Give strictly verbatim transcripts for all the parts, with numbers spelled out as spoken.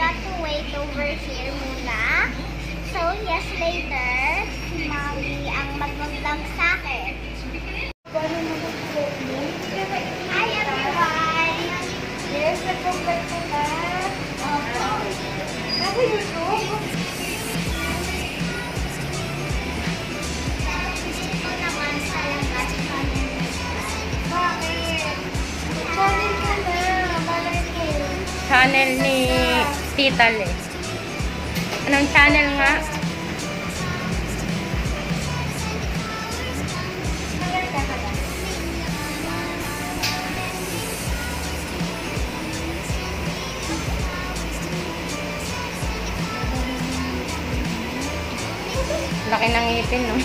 got to wait over here muna. So, yes, later, si Mami ang mag-vlog sa akin. Hi, everyone! Yes, nag-vlog ko na. Opo. Ako YouTube. Ito naman sa labas channel. Bakit? Channel ka na. Malay ko. Channel ni Tita Le. Anong channel nga? Malay ka ka ba? Laki ng ngipin, no?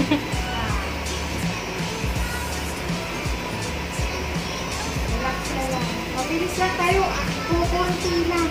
Relax na lang. Mabilis lang tayo. Kukunti lang.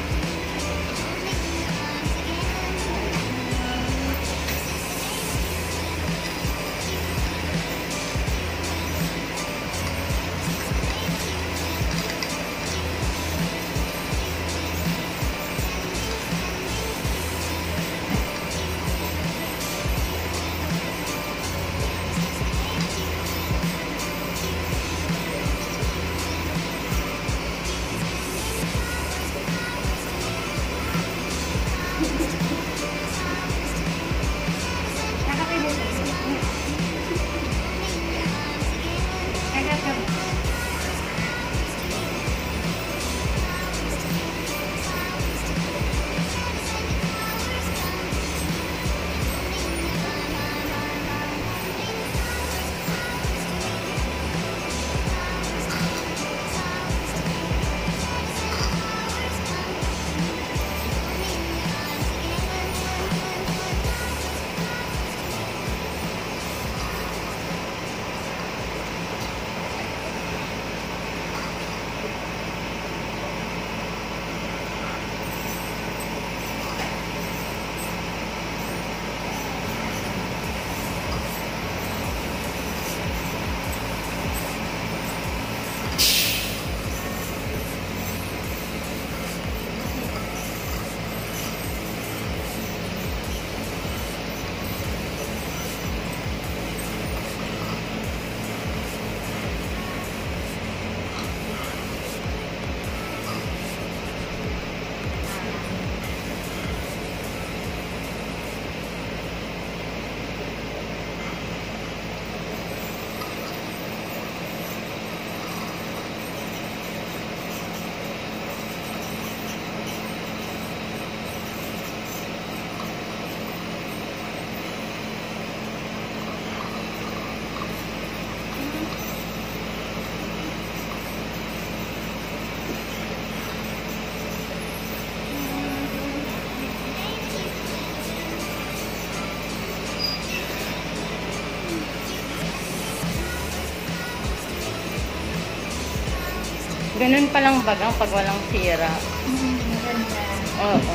Ganun palang bagang pag walang sira. Hmm, ganda. Oo.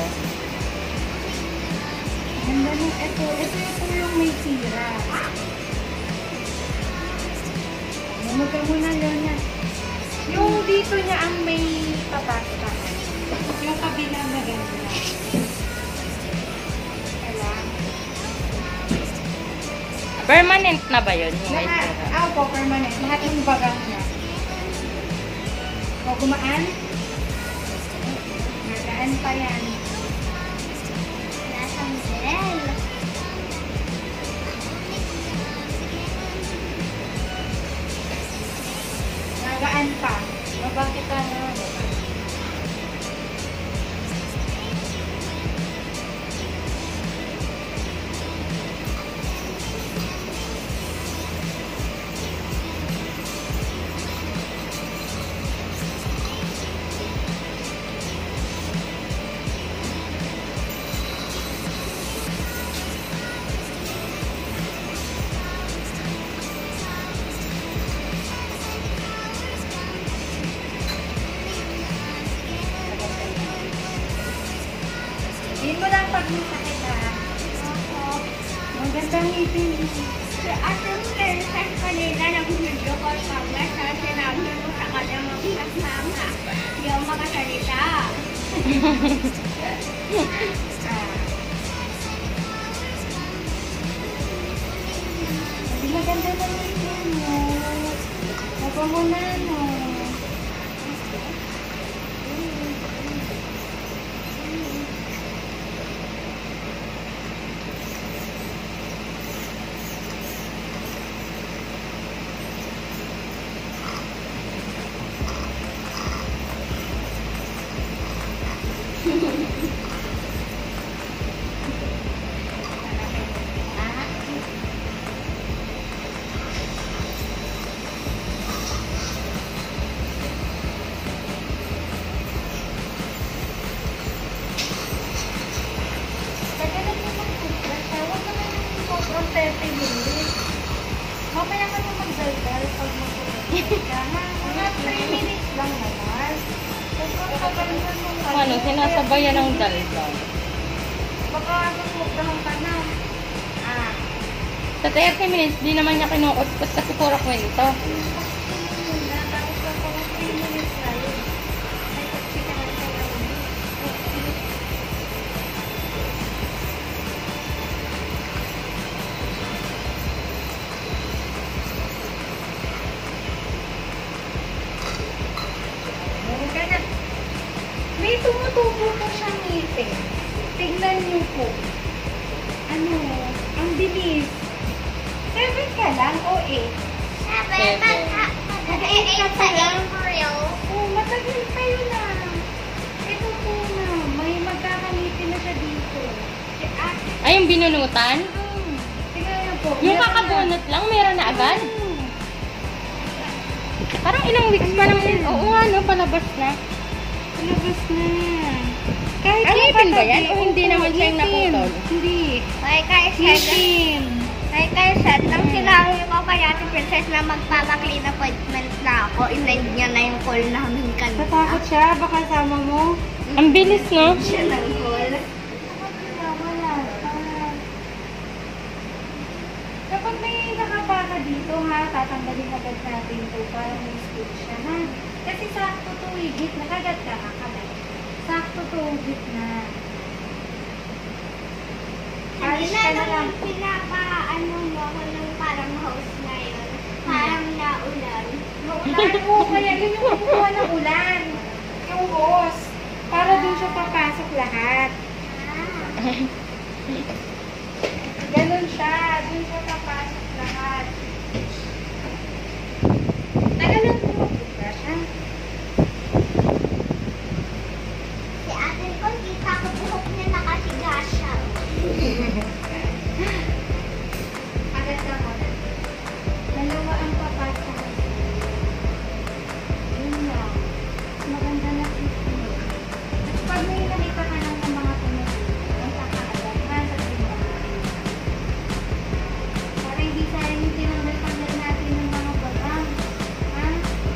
Ganda nung ito. Ito ito yung may sira. Lumag ka muna, Leona. Yung dito niya ang may papasta. Yung kabila maganda. Alam. Permanent na ba yun? Yung may Lahat. sira? Ah, po, permanent. Lahat yung bagang niya. O, gumaan? Nagaan pa yan. Lasang gel. Nagaan pa. Baba kita na. Hindi mo lang pag may sakit ha. Opo. Magandang ngipin mo. Si Ate Mersan kanina nag-video call kami. Kaya sinabi mo sa kanya mag-kasama. Hindi ako makasalita. Hindi maganda naman yan, no? Mabango na, no? thirty minutes. Mamaya ka na magdaldal pag mag-ulit ka. Mga three minutes lang naman. Tapos kapag nung Ano, sinasabayan ng daldal. baka magmugrahan ka na. Ah. Sa thirty minutes, di naman niya kinukuskus kasi puro kwento. Tapos kapag three minutes na yun. Ay, pagsikangan ka na yun. May tumutubo po siyang ngipin. Tignan niyo po. Ano, ang bilis. Seven ka lang o eight? Seven. Mag-eight ka sa embryo. Oo, matagal tayo na. Ito po na. May magkakangipin na siya dito. Eh, ah, Ay, yung binunutan? hmm. Tignan niyo po. Yung Meron kakabunot lang, meron na agad? Hmm. Parang ilang weeks pa lang yun. Oo nga, no, palabas na. Labas na. Kahit Ay, yung ngipin ba katabi, yan? O hindi opo, naman siya yung ngipin. naputol? Hindi. Kay kay Shed. Ngipin. Kay kay Shed. Nang sinabi ko kay Ate Princess na magpapaklean appointment na ako, inend niya na yung call namin kanina. Natakot siya? Baka sama mo? Ang bilis, no? Siya ng call. Wala. Ah. Kapag may nakapaka dito, ha, tatanggalin agad natin ito para may stick siya, ha? Kasi sakto to, higit. Nakagat ka, ha, kamay. Sakto to, higit na. Alis Kanina ka na lang. nung pinapa, ano mo ako ng parang house ngayon. Parang naulan. Naulan po, kaya yun yung kumukuha ng ulan. Yung hose. Para dun siya papasok lahat. Ah. Ganun siya. Dun siya papasok lahat. Tagalan mo ba siya? Si ate ko, kita ko buhok niya nakasiga siya. Agad ka muna. Dalawa ang papasok. Yun lang. Maganda na ito. At pag may nakita ka lang ng mga tumutulong, ang kakaagad, ha, sa tingnan. Para hindi sayang yung tinanggal-tanggal natin ng mga bagang. Ha?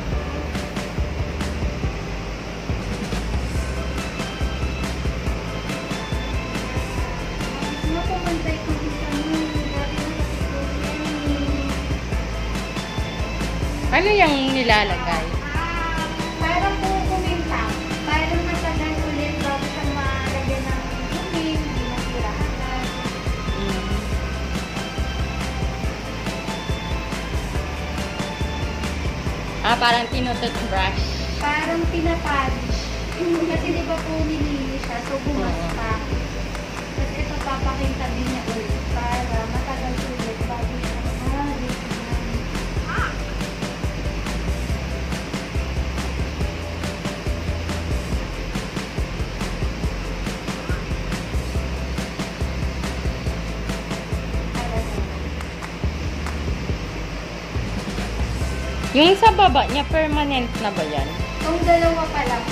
Gusto mo pumantay kung isa mo. Dati na kasi po yan eh. Ano yung nilalagay? Ah, parang po kuminta. Parang matagal ulit bago siya malagyan ng dumi, hindi nasiraan. Mm. Ah, parang tinututbrush. Parang pinapolish. Kasi di ba po nilili siya, so bumas pa. Tapos ito papakita din niya ulit para matagal ulit bago siya malagyan. Yung sa baba niya, permanent na ba yan? Kung dalawa pa lang.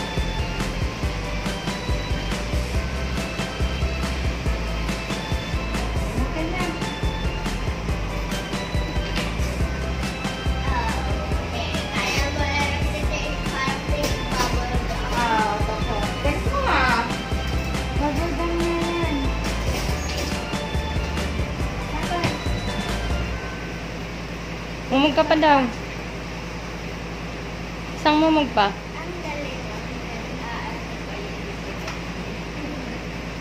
Okay na. Okay, kaya mo lang dito is parang big bubble gum. Ah, bako. Thanks mo ah. Magandang na yan. Dapat. Umog ka pa daw. Isang mumog pa. Ang galing. Ah,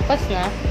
Bukas na.